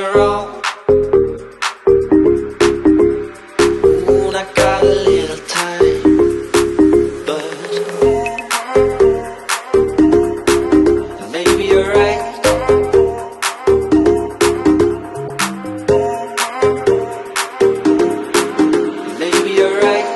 you're wrong. Ooh, I got a little time, but maybe you're right. Maybe you're right.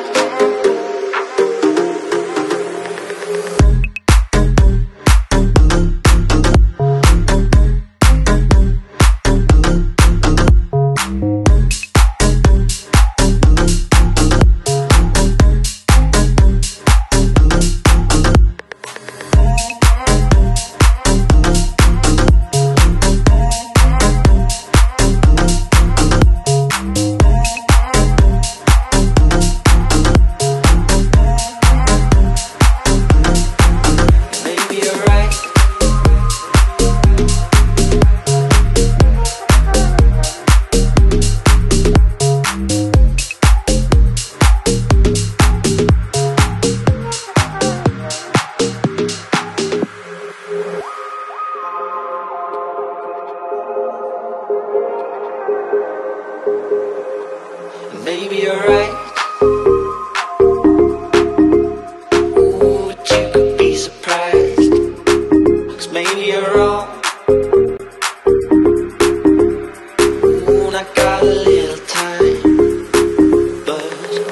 Maybe you're right. Ooh, but you could be surprised, 'cause maybe you're wrong. Ooh, I got a little time, but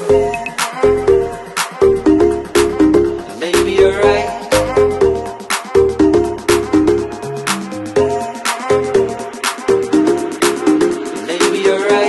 maybe you're right. Maybe you're right.